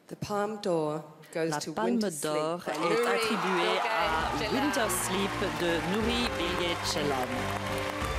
The Palme d'Or goes La to Palme Winter d'Or Sleep est attribuée à Winter Sleep de Nuri Bilge Ceylan.